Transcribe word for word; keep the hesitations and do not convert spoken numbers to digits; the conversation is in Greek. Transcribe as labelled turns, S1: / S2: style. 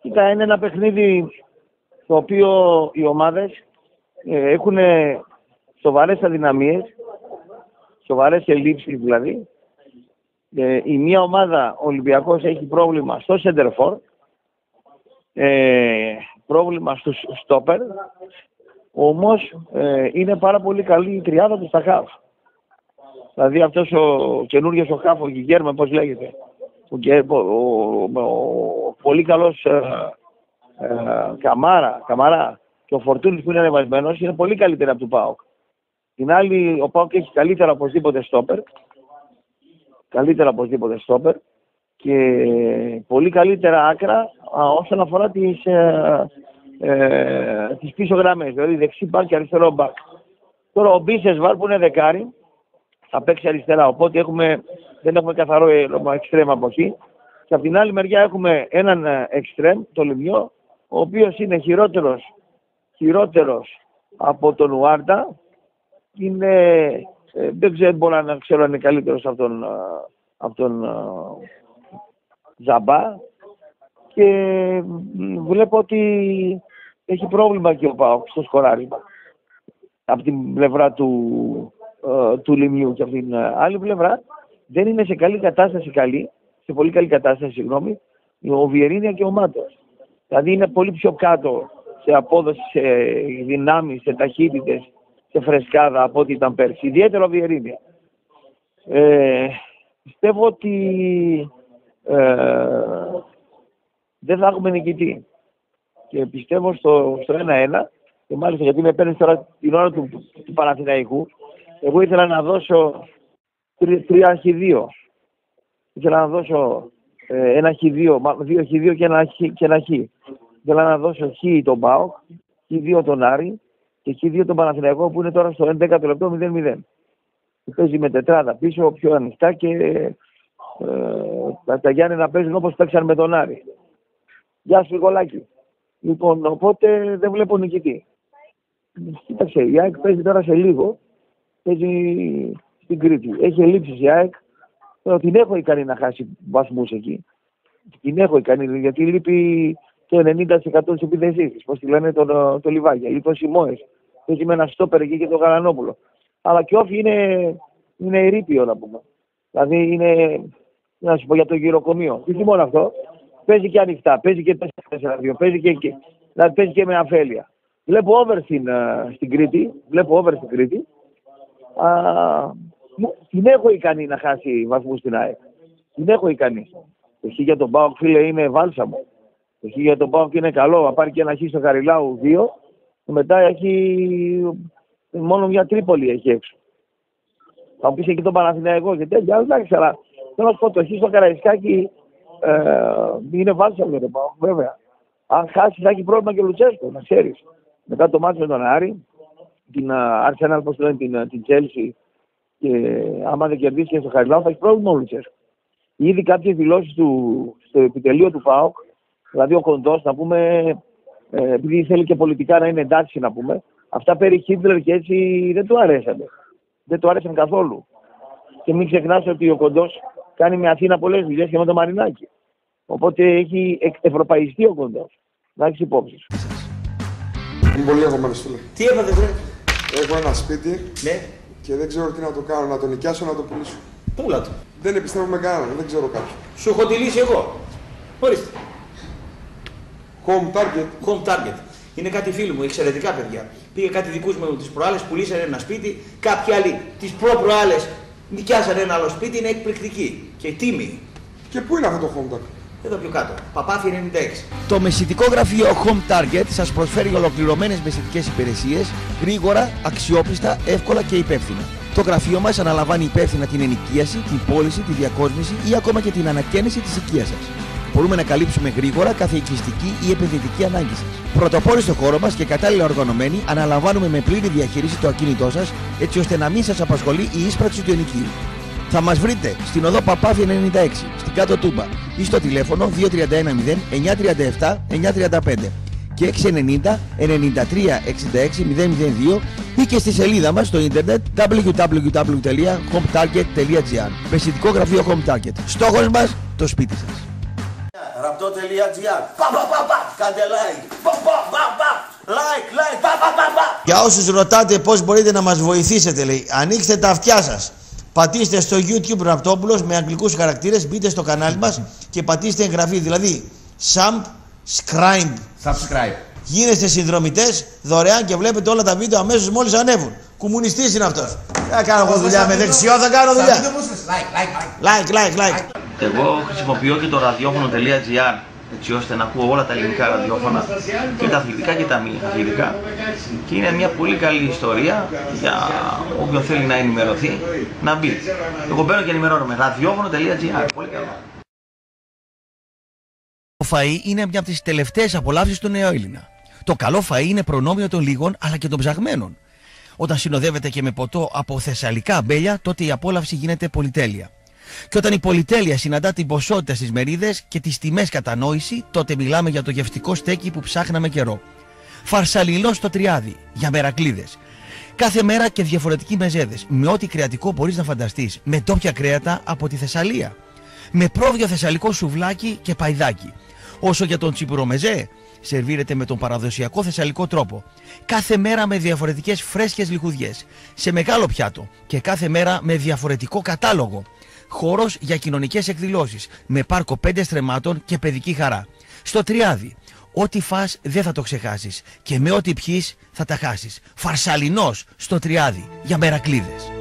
S1: Κοίτα, είναι ένα παιχνίδι στο οποίο οι ομάδες ε, έχουν σοβαρές αδυναμίες, σοβαρές ελλείψεις δηλαδή. Ε, η μία ομάδα, ο Ολυμπιακός, έχει πρόβλημα στο σεντερφόρ, ε, πρόβλημα στους στόπερ, όμως ε, είναι πάρα πολύ καλή η τριάδα του στα χαφ. Δηλαδή αυτός ο καινούργιος ο χαφ, ο Γιγέρμε, πώς λέγεται, ο, ο, ο, ο πολύ καλός ε, ε, Καμάρα, Καμαρά και ο Φορτούνης που είναι ανεβασμένος είναι πολύ καλύτερα από του ΠΑΟΚ. Την άλλη, ο ΠΑΟΚ έχει καλύτερα οπωσδήποτε στόπερ, καλύτερα οπωσδήποτε στόπερ και πολύ καλύτερα άκρα α, όσον αφορά τις, ε, ε, τις πίσω γραμμές, δηλαδή δεξί μπακ και αριστερό μπακ. Τώρα ο Μπίσεσβαρ που είναι δεκάρι θα παίξει αριστερά, οπότε έχουμε, δεν έχουμε καθαρό εξτρέμ από εκεί. Και από την άλλη μεριά έχουμε έναν εξτρέμ, το Λιμιό, ο οποίος είναι χειρότερος, χειρότερος από τον Ουάρτα. Είναι, ε, δεν ξέρω, μπορώ να ξέρω αν είναι καλύτερος από τον, από τον uh, Ζαμπά. Και βλέπω ότι έχει πρόβλημα και ο ΠΑΟΚ στο σκοράρισμα. Από την πλευρά του, uh, του Λιμιού και από την uh, άλλη πλευρά δεν είναι σε καλή κατάσταση καλή, σε πολύ καλή κατάσταση, συγγνώμη, ο Βιερίνια και ο Μάτος. Δηλαδή είναι πολύ πιο κάτω σε απόδοση, σε δυνάμεις, σε ταχύτητες, σε φρεσκάδα από ό,τι ήταν πέρσι. Ιδιαίτερα ο Βιερίνια. Ε, πιστεύω ότι ε, δεν θα έχουμε νικητή. Και πιστεύω στο, στο ένα ένα, και μάλιστα γιατί με παίρνει τώρα την ώρα του, του, του Παναθηναϊκού, εγώ ήθελα να δώσω τρία χ δύο. Ήθελα να δώσω ε, ένα χ δύο, δύο χ δύο και ένα χ. Και ένα χ. Ήθελα να δώσω χ τον ΠΑΟΚ, χ δύο τον Άρη και χ δύο τον Παναθηναϊκό που είναι τώρα στο έντεκα λεπτό μηδέν μηδέν. Παίζει με τετράδα πίσω, πιο ανοιχτά και ε, τα Γιάννη να παίζουν όπως παίξαν με τον Άρη. Γεια σου Γολάκη. Λοιπόν, οπότε δεν βλέπω νικητή. Κοίταξε, η ΑΕΚ παίζει τώρα σε λίγο, παίζει στην Κρήτη. Έχει ελλείψεις η ΑΕΚ. Την έχω ικανή να χάσει βαθμούς εκεί. Την έχω ικανή, γιατί λείπει το ενενήντα τοις εκατό της επίθεσής της. Πώς τη λένε το, το Λιβάγια. Λείπει ο Σιμώες. Παίζει με ένα στόπερ εκεί και το Γαλανόπουλο. Αλλά και όφι είναι, είναι ερείπιο να πούμε. Δηλαδή είναι, να σου πω για το γυροκομείο. Και μόνο αυτό. Παίζει και ανοιχτά. Παίζει και τέσσερα δύο. Παίζει και, και, δηλαδή παίζει και με αφέλεια. Βλέπω over στην, uh, στην Κρήτη. Βλέπω over στην Κρήτη. Uh, την έχω ικανή να χάσει βαθμούς στην ΑΕΚ. Την έχω ικανή. Το χ για τον ΠΑΟΚ, φίλε, είναι βάλσαμο. Το χ για τον ΠΑΟΚ είναι καλό. Θα πάρει και ένα χ στο Χαριλάου δύο. Και μετά έχει μόνο μια Τρίπολη έχει έξω. Θα μου πεις εκεί τον Παναθηναϊκό και τέτοια. Εντάξει, αλλά θέλω να σου πω, το χ στο Καραϊσκάκι ε, είναι βάλσαμο για τον ΠΑΟΚ, βέβαια. Αν χάσει θα έχει πρόβλημα και ο Λουτσέσκο, να ξέρεις. Μετά το μάτι με τον Άρη, την Arsenal, πώς το λένε, την, την Chelsea, και άμα δεν κερδίσει και στο Χαριλάου θα έχει πρόβλημα ο Λουτσέσκο. Ήδη κάποιες δηλώσεις του, στο επιτελείο του ΠΑΟΚ, δηλαδή ο Κοντός, να πούμε, ε, επειδή θέλει και πολιτικά να είναι εντάξει, να πούμε, αυτά περί Χίτλερ και έτσι δεν του αρέσανε. Δεν του άρεσαν καθόλου. Και μην ξεχνάς ότι ο Κοντός κάνει με Αθήνα πολλές δουλειές και με το Μαρινάκι. Οπότε έχει ευρωπαϊστεί ο Κοντός. Να έχεις υπόψη σου.
S2: Είμαι πολύ αγωμένος, φίλε.
S3: Τι έπαθες, ρε?
S2: Έχω ένα σπίτι,
S3: ναι,
S2: και δεν ξέρω τι να το κάνω, να το νοικιάσω, να το πουλήσω.
S3: Πούλα το.
S2: Δεν επιστρέφω με κανέναν, δεν ξέρω κάποιον.
S3: Σου έχω τη λύση εγώ. Ορίστε.
S2: Home target.
S3: Home target. Είναι κάτι φίλοι μου, εξαιρετικά παιδιά. Πήγε κάτι δικούς μου τις προάλλες, πουλήσανε ένα σπίτι. Κάποιοι άλλοι τις προ-προάλλες νοικιάσανε ένα άλλο σπίτι, είναι εκπληκτική και τίμη.
S2: Και πού είναι αυτό το home target?
S3: Εδώ πιο κάτω. Παπάθη ενενήντα έξι.
S4: Το μεσητικό γραφείο Home Target σας προσφέρει ολοκληρωμένες μεσητικές υπηρεσίες, γρήγορα, αξιόπιστα, εύκολα και υπεύθυνα. Το γραφείο μας αναλαμβάνει υπεύθυνα την ενοικίαση, την πώληση, τη διακόσμηση ή ακόμα και την ανακαίνιση της οικίας σας. Μπορούμε να καλύψουμε γρήγορα κάθε οικιστική ή επενδυτική ανάγκη σας. Πρωτοπόροι στο χώρο μας και κατάλληλα οργανωμένοι, αναλαμβάνουμε με πλήρη διαχείριση το ακίνητό σας, έτσι ώστε να μην σας απασχολεί η ίσπραξη του ενοικίου. Θα μας βρείτε στην οδό Παπάθη ενενήντα έξι, στην Κάτω Τούμπα, ή στο τηλέφωνο δύο τρία ένα μηδέν εννιά τρία επτά εννιά τρία πέντε και έξι ενενήντα ενενήντα τρία εξήντα έξι μηδέν μηδέν δύο ή και στη σελίδα μας στο ίντερνετ double-u double-u double-u τελεία home target τελεία gr. Μεσητικό γραφείο Home Target. Στόχος μας, το σπίτι σας. αυτό τελεία τζι άρ. Πα, πα, πα, πα, κάντε like. Πα, πα, πα, πα. Like, like, πα, πα, πα, πα. Για όσους ρωτάτε πώς μπορείτε να μας βοηθήσετε, λέει, ανοίξτε τα αυτιά σας. Πατήστε στο YouTube Ραπτόπουλος με αγγλικούς χαρακτήρες, μπείτε στο κανάλι μας και πατήστε εγγραφή, δηλαδή subscribe.
S5: Subscribe.
S4: Γίνεστε συνδρομητές δωρεάν και βλέπετε όλα τα βίντεο αμέσως μόλις ανέβουν. Κομμουνιστής είναι αυτός. Θα κάνω εγώ δουλειά με δεξιό, θα κάνω δουλειά. Like, like, like, like.
S6: Εγώ χρησιμοποιώ και το ραδιόφωνο τελεία τζι άρ έτσι ώστε να ακούω όλα τα ελληνικά ραδιόφωνα και τα αθλητικά και τα μη αθλητικά και είναι μια πολύ καλή ιστορία για όποιον θέλει να ενημερωθεί να μπει. Εγώ μπαίνω και ενημερώνομαι. ραδιόφωνο τελεία τζι άρ. Πολύ καλό.
S4: Το φαΐ είναι μια από τις τελευταίες απολαύσεις του νεοέλληνα. Το καλό φαΐ είναι προνόμιο των λίγων αλλά και των ψαγμένων. Όταν συνοδεύεται και με ποτό από θεσσαλικά αμπέλια, τότε η απόλαυση γίνεται πολυτέλεια. Και όταν η πολυτέλεια συναντά την ποσότητα στις μερίδες και τις τιμές κατανόηση, τότε μιλάμε για το γευστικό στέκι που ψάχναμε καιρό. Φαρσαλινό στο Τριάδι, για μερακλίδες. Κάθε μέρα και διαφορετικοί μεζέδες, με ό,τι κρεατικό μπορείς να φανταστείς, με ντόπια κρέατα από τη Θεσσαλία. Με πρόβιο θεσσαλικό σουβλάκι και παϊδάκι. Όσο για τον τσιπουρομεζέ, σερβίρεται με τον παραδοσιακό θεσσαλικό τρόπο. Κάθε μέρα με διαφορετικές φρέσκες λιχουδιές, σε μεγάλο πιάτο και κάθε μέρα με διαφορετικό κατάλογο. Χώρος για κοινωνικές εκδηλώσεις, με πάρκο πέντε στρεμμάτων και παιδική χαρά. Στο Τριάδι, ό,τι φας δεν θα το ξεχάσεις και με ό,τι πιείς θα τα χάσεις. Φαρσαλινός στο Τριάδι, για μερακλίδες.